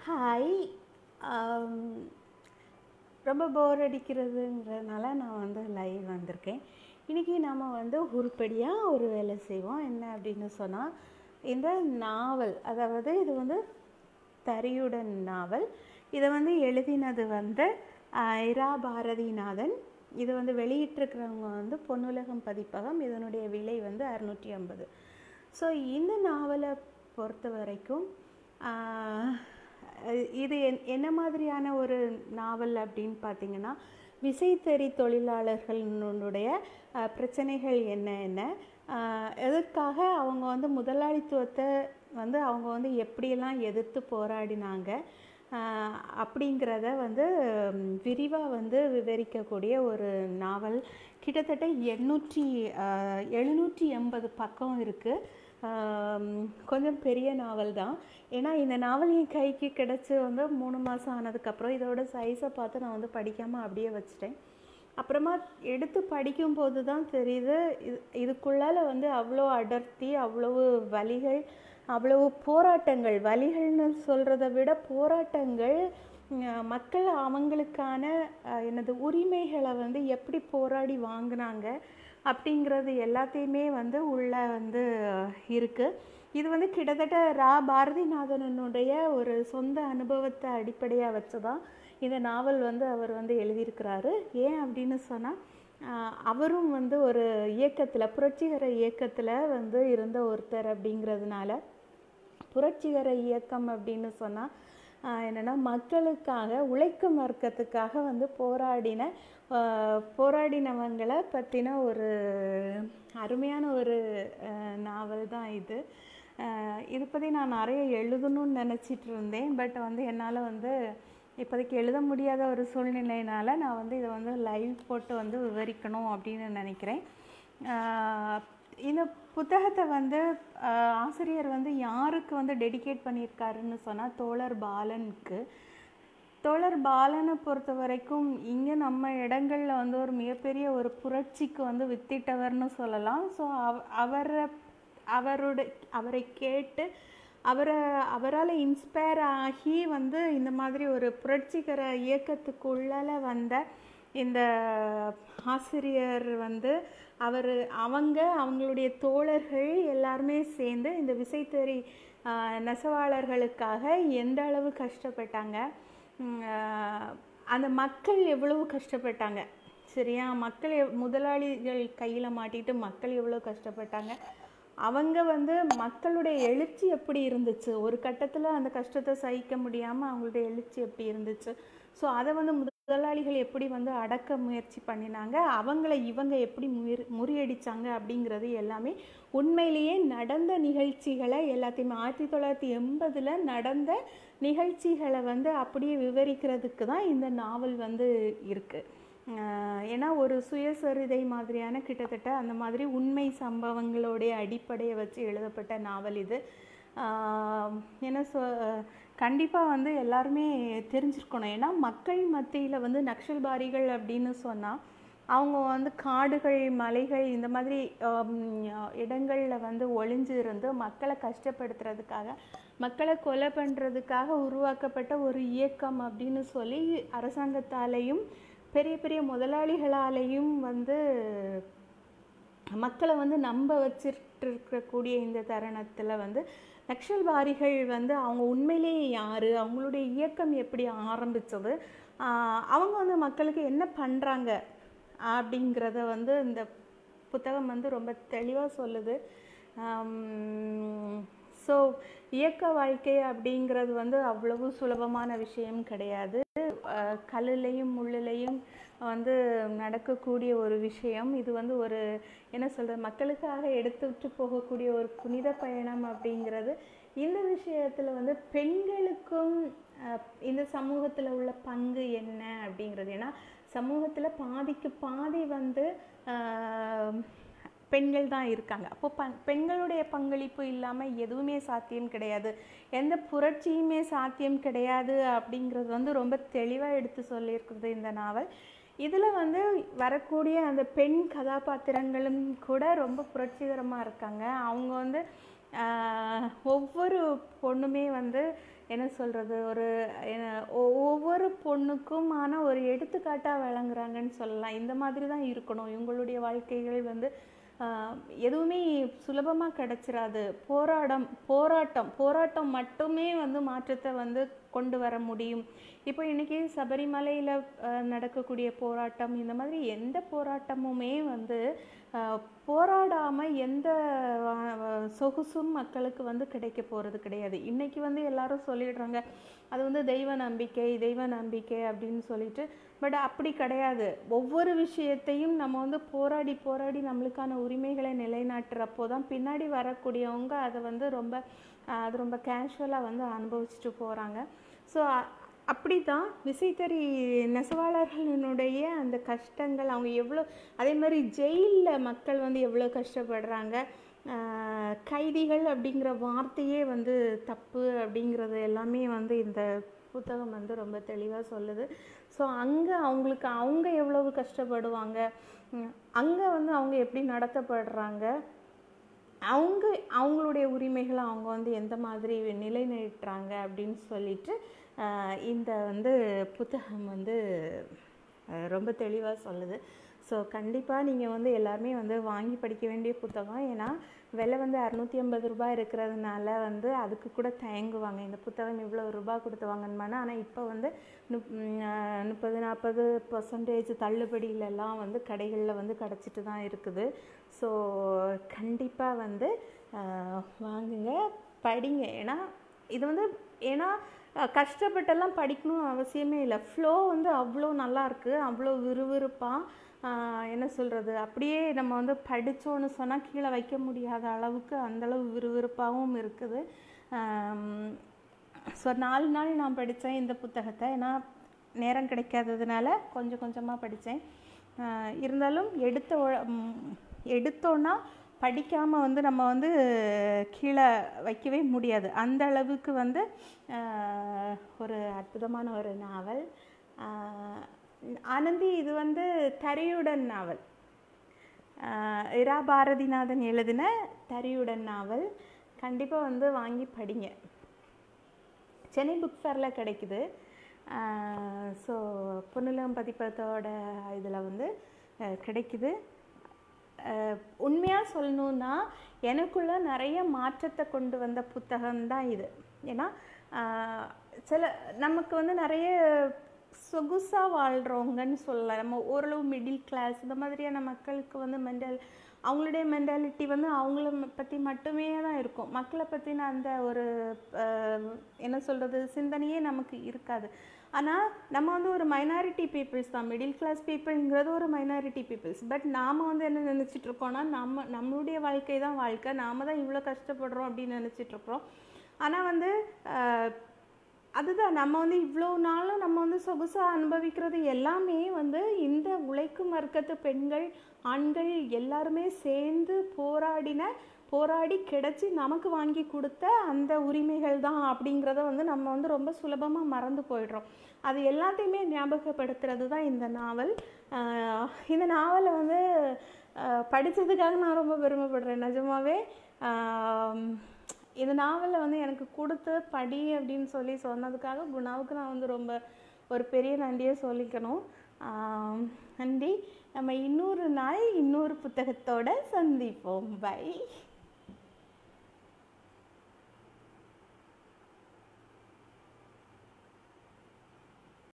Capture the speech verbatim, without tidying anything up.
Hi. ஆம், ரொம்ப போர் அடிக்கிறதுங்கிறதுனால நான் வந்து லைவ் வந்திருக்கேன். இன்றைக்கி நாம் வந்து உருப்படியாக ஒரு வேலை செய்வோம். என்ன அப்படின்னு சொன்னால், இந்த நாவல், அதாவது இது வந்து தரியுடன் நாவல். இதை வந்து எழுதினது வந்து ஆஹ், இரா பாரதிநாதன். இது வந்து வெளியிட்டிருக்கிறவங்க வந்து பொன்னுலகம் பதிப்பகம். இதனுடைய விலை வந்து அறுநூற்றி ஐம்பது. ஸோ இந்த நாவலை பொறுத்த வரைக்கும் ஆஹ், இது என் என்ன மாதிரியான ஒரு நாவல் அப்படின்னு பார்த்தீங்கன்னா, விசைத்தறி தொழிலாளர்களுடைய அஹ், பிரச்சனைகள் என்ன என்ன அஹ், எதற்காக அவங்க வந்து முதலாளித்துவத்தை வந்து அவங்க வந்து எப்படியெல்லாம் எதிர்த்து போராடினாங்க அஹ், அப்படிங்கிறத வந்து விரிவாக வந்து விவரிக்கக்கூடிய ஒரு நாவல். கிட்டத்தட்ட எண்ணூற்றி எழுநூற்றி எண்பது பக்கம் இருக்குது. கொஞ்சம் பெரிய நாவல் தான். ஏன்னா இந்த நாவல் என் கைக்கு கிடச்சி வந்து மூணு மாதம் ஆனதுக்கப்புறம் இதோட சைஸை பார்த்து நான் வந்து படிக்காமல் அப்படியே வச்சுட்டேன். அப்புறமா எடுத்து படிக்கும்போது தான் தெரியுது, இது இதுக்குள்ளால் வந்து அவ்வளோ அடர்த்தி, அவ்வளவு வலிகள், அவ்வளவு போராட்டங்கள். வலிகள்னு சொல்கிறத விட போராட்டங்கள். அஹ் மக்கள் அவங்களுக்கான அஹ், என்னது உரிமைகளை வந்து எப்படி போராடி வாங்கினாங்க அப்படிங்கிறது எல்லாத்தையுமே வந்து உள்ள வந்து இருக்குது. இது வந்து கிட்டத்தட்ட ரா பாரதிநாதனுடைய ஒரு சொந்த அனுபவத்தை அடிப்படையாக வச்சு தான் இந்த நாவல் வந்து அவர் வந்து எழுதியிருக்கிறாரு. ஏன் அப்படின்னு சொன்னால், அவரும் வந்து ஒரு இயக்கத்தில், புரட்சிகர இயக்கத்தில் வந்து இருந்த ஒருத்தர் அப்படிங்கிறதுனால. புரட்சிகர இயக்கம் அப்படின்னு சொன்னால் என்னென்னா, மக்களுக்காக, உழைக்கும் வர்க்கத்துக்காக வந்து போராடின போராடினவங்களை பற்றின ஒரு அருமையான ஒரு நாவல் தான் இது. இது பற்றி நான் நிறைய எழுதணும்னு நினச்சிட்டு இருந்தேன். பட் வந்து என்னால் வந்து இப்போதைக்கு எழுத முடியாத ஒரு சூழ்நிலையினால் நான் வந்து இதை வந்து லைவ் போட்டு வந்து விவரிக்கணும் அப்படின்னு நினைக்கிறேன். இந்த புத்தகத்தை வந்து ஆசிரியர் வந்து யாருக்கு வந்து டெடிகேட் பண்ணியிருக்காருன்னு சொன்னால், தோழர் பாலனுக்கு. தோழர் பாலனை பொறுத்த வரைக்கும் இங்கே நம்ம இடங்களில் வந்து ஒரு மிகப்பெரிய ஒரு புரட்சிக்கு வந்து வித்திட்டவர்னு சொல்லலாம். ஸோ அவ அவரை அவரோட அவரை கேட்டு அவரை அவரால் இன்ஸ்பயர் ஆகி வந்து இந்த மாதிரி ஒரு புரட்சிகர இயக்கத்துக்குள்ளால் வந்த இந்த ஆசிரியர் வந்து அவர் அவங்க அவங்களுடைய தோழர்கள் எல்லாருமே சேர்ந்து இந்த விசைத்தறி நெசவாளர்களுக்காக எந்த அளவு கஷ்டப்பட்டாங்க, அந்த மக்கள் எவ்வளவு கஷ்டப்பட்டாங்க, சரியா, மக்கள் முதலாளிகள் கையில் மாட்டிட்டு மக்கள் எவ்வளோ கஷ்டப்பட்டாங்க, அவங்க வந்து மக்களுடைய எழுச்சி எப்படி இருந்துச்சு, ஒரு கட்டத்தில் அந்த கஷ்டத்தை சகிக்க முடியாமல் அவங்களுடைய எழுச்சி எப்படி இருந்துச்சு, ஸோ அதை வந்து முதலாளிகள் எப்படி வந்து அடக்க முயற்சி பண்ணினாங்க, அவங்கள இவங்க எப்படி முயற் முறியடித்தாங்க அப்படிங்கிறது எல்லாமே உண்மையிலேயே நடந்த நிகழ்ச்சிகளை எல்லாத்தையுமே ஆயிரத்தி தொள்ளாயிரத்தி எண்பதில் நடந்த நிகழ்ச்சிகளை வந்து அப்படியே விவரிக்கிறதுக்கு தான் இந்த நாவல் வந்து இருக்குது. ஏன்னா ஒரு சுயசரிதை மாதிரியான கிட்டத்தட்ட அந்த மாதிரி உண்மை சம்பவங்களுடைய அடிப்படையை வச்சு எழுதப்பட்ட நாவல் இது. ஏன்னா சொ கண்டிப்பாக வந்து எல்லாருமே தெரிஞ்சிருக்கணும். ஏன்னா மக்கள் மத்தியில் வந்து நக்சல்பாரிகள் அப்படின்னு சொன்னால் அவங்க வந்து காடுகள், மலைகள், இந்த மாதிரி இடங்களில் வந்து ஒளிஞ்சு இருந்து மக்களை கஷ்டப்படுத்துறதுக்காக, மக்களை கொலை பண்ணுறதுக்காக உருவாக்கப்பட்ட ஒரு இயக்கம் அப்படின்னு சொல்லி அரசாங்கத்தாலேயும் பெரிய பெரிய முதலாளிகளாலேயும் வந்து மக்களை வந்து நம்ப வச்சுட்டு இருக்கக்கூடிய இந்த தருணத்தில் வந்து நக்சல்பாரிகள் வந்து அவங்க உண்மையிலேயே யார், அவங்களுடைய இயக்கம் எப்படி ஆரம்பித்தது, அவங்க வந்து மக்களுக்கு என்ன பண்ணுறாங்க அப்படிங்கிறத வந்து இந்த புத்தகம் வந்து ரொம்ப தெளிவாக சொல்லுது. ஸோ இயக்க வாழ்க்கை அப்படிங்கிறது வந்து அவ்வளவு சுலபமான விஷயம் கிடையாது. கல்லுலையும் முள்ளுலையும் வந்து நடக்கக்கூடிய ஒரு விஷயம். இது வந்து ஒரு என்ன சொல்கிறது, மக்களுக்காக எடுத்துட்டு போகக்கூடிய ஒரு புனித பயணம் அப்படிங்கிறது. இந்த விஷயத்தில் வந்து பெண்களுக்கும் இந்த சமூகத்தில் உள்ள பங்கு என்ன அப்படிங்கிறது. ஏன்னா சமூகத்தில் பாதிக்கு பாதி வந்து பெண்கள் தான் இருக்காங்க. அப்போ ப பெண்களுடைய பங்களிப்பு இல்லாமல் எதுவுமே சாத்தியம் கிடையாது, எந்த புரட்சியுமே சாத்தியம் கிடையாது அப்படிங்கிறது வந்து ரொம்ப தெளிவாக எடுத்து சொல்லியிருக்குது இந்த நாவல். இதில் வந்து வரக்கூடிய அந்த பெண் கதாபாத்திரங்களும் கூட ரொம்ப புரட்சிகரமாக இருக்காங்க. அவங்க வந்து ஒவ்வொரு பொண்ணுமே வந்து என்ன சொல்கிறது, ஒரு ஒவ்வொரு பொண்ணுக்குமான ஒரு எடுத்துக்காட்டாக விளங்குறாங்கன்னு சொல்லலாம். இந்த மாதிரி தான் இருக்கணும். இவங்களுடைய வாழ்க்கைகள் வந்து எதுவுமே சுலபமாக கிடச்சிராது. போராடம் போராட்டம் போராட்டம் மட்டுமே வந்து மாற்றத்தை வந்து கொண்டு வர முடியும். இப்போ இன்றைக்கி சபரிமலையில் நடக்கக்கூடிய போராட்டம், இந்த மாதிரி எந்த போராட்டமுமே வந்து போராடாமல் எந்த சொகுசும் மக்களுக்கு வந்து கிடைக்க போகிறது கிடையாது. இன்றைக்கி வந்து எல்லாரும் சொல்லிடுறாங்க அது வந்து தெய்வ நம்பிக்கை தெய்வ நம்பிக்கை அப்படின்னு சொல்லிட்டு. பட் அப்படி கிடையாது. ஒவ்வொரு விஷயத்தையும் நம்ம வந்து போராடி போராடி நம்மளுக்கான உரிமைகளை நிலைநாட்டுறப்போ தான் பின்னாடி வரக்கூடியவங்க அதை வந்து ரொம்ப அது ரொம்ப கேஷுவலாக வந்து அனுபவிச்சுட்டு போகிறாங்க. ஸோ அப்படி தான் விசைத்தறி நெசவாளர்களினுடைய அந்த கஷ்டங்கள், அவங்க எவ்வளோ, அதே மாதிரி ஜெயிலில் மக்கள் வந்து எவ்வளோ கஷ்டப்படுறாங்க. கைதிகள் அப்படிங்கிற வார்த்தையே வந்து தப்பு அப்படிங்கிறது எல்லாமே வந்து இந்த புத்தகம் வந்து ரொம்ப தெளிவாக சொல்லுது. ஸோ அங்கே அவங்களுக்கு அவங்க எவ்வளவு கஷ்டப்படுவாங்க, அங்கே வந்து அவங்க எப்படி நடத்தப்படுறாங்க, அவங்க அவங்களுடைய உரிமைகளை அவங்க வந்து எந்த மாதிரி நிலைநிறுத்துறாங்க அப்படின்னு சொல்லிட்டு இந்த வந்து புத்தகம் வந்து ரொம்ப தெளிவாக சொல்லுது. ஸோ கண்டிப்பாக நீங்கள் வந்து எல்லாருமே வந்து வாங்கி படிக்க வேண்டிய புத்தகம். ஏன்னா விலை வந்து அறுநூற்றி ஐம்பது ரூபாய் இருக்கிறதுனால வந்து அதுக்கு கூட தயங்குவாங்க. இந்த புத்தகம் இவ்வளோ ரூபாய் கொடுத்து வாங்கணுமானா, ஆனால் இப்போ வந்து முப் முப்பது நாற்பது பர்சன்டேஜ் தள்ளுபடியிலலாம் வந்து கடைகளில் வந்து கிடச்சிட்டு தான் இருக்குது. ஸோ கண்டிப்பாக வந்து வாங்குங்க, படிங்க. ஏன்னா இது வந்து ஏன்னா கஷ்டப்பட்டெல்லாம் படிக்கணும்னு அவசியமே இல்லை. ஃப்ளோ வந்து அவ்வளோ நல்லாயிருக்கு, அவ்வளோ விறுவிறுப்பாக என்ன சொல்கிறது, அப்படியே நம்ம வந்து படித்தோன்னு சொன்னால் கீழே வைக்க முடியாத அளவுக்கு அந்தளவு விறுவிறுப்பாகவும் இருக்குது. ஸோ நாலு நாள் நான் படித்தேன் இந்த புத்தகத்தை. ஏன்னா நேரம் கிடைக்காததுனால கொஞ்சம் கொஞ்சமாக படித்தேன். இருந்தாலும் எடுத்த எடுத்தோன்னா படிக்காமல் வந்து நம்ம வந்து கீழே வைக்கவே முடியாது. அந்த அளவுக்கு வந்து ஒரு அற்புதமான ஒரு நாவல். ஆனந்தி, இது வந்து தரியுடன் நாவல், இரா பாரதிநாதன் எழுதின தரியுடன் நாவல். கண்டிப்பாக வந்து வாங்கி படிங்க. சென்னை புக் ஃபேரில் கிடைக்குது. ஸோ பொன்னுலம் பதிப்பகத்தோட இதில் வந்து கிடைக்குது. உண்மையாக சொல்லணுன்னா எனக்குள்ள நிறைய மாற்றத்தை கொண்டு வந்த புத்தகம்தான் இது. ஏன்னா சில நமக்கு வந்து நிறைய சொகுசாக வாழ்கிறவங்கன்னு சொல்லலாம். நம்ம ஓரளவு மிடில் கிளாஸ் இந்த மாதிரியான மக்களுக்கு வந்து மென்டல் அவங்களுடைய மென்டாலிட்டி வந்து அவங்கள பற்றி மட்டுமே தான் இருக்கும். மக்களை பற்றின அந்த ஒரு என்ன சொல்கிறது சிந்தனையே நமக்கு இருக்காது. ஆனால் நம்ம வந்து ஒரு மைனாரிட்டி பீப்புள்ஸ் தான். மிடில் கிளாஸ் பீப்புள்ங்கிறது ஒரு மைனாரிட்டி பீப்புள்ஸ். பட் நாம் வந்து என்ன நினச்சிட்ருக்கோன்னா நம்ம நம்மளுடைய வாழ்க்கை தான் வாழ்க்கை, நாம் தான் இவ்வளோ கஷ்டப்படுறோம் அப்படின்னு நினச்சிட்ருக்குறோம். ஆனால் வந்து அதுதான் நம்ம வந்து இவ்வளோ நாளும் நம்ம வந்து சொகுசாக அனுபவிக்கிறது எல்லாமே வந்து இந்த உழைக்கும் வர்க்கத்து பெண்கள் ஆண்கள் எல்லாருமே சேர்ந்து போராடின போராடி கிடச்சி நமக்கு வாங்கி கொடுத்த அந்த உரிமைகள் தான் அப்படிங்கிறத வந்து நம்ம வந்து ரொம்ப சுலபமாக மறந்து போயிடுறோம். அது எல்லாத்தையுமே ஞாபகப்படுத்துறது தான் இந்த நாவல். இந்த நாவலை வந்து படித்ததுக்காக நான் ரொம்ப பெருமைப்படுறேன் நிஜமாவே. இந்த நாவலை வந்து எனக்கு கொடுத்து படி அப்படின்னு சொல்லி சொன்னதுக்காக குணாவுக்கு நான் வந்து ரொம்ப ஒரு பெரிய நன்றியை சொல்லிக்கணும். நன்றி. நம்ம இன்னொரு நாள் இன்னொரு புத்தகத்தோடு சந்திப்போம். பை.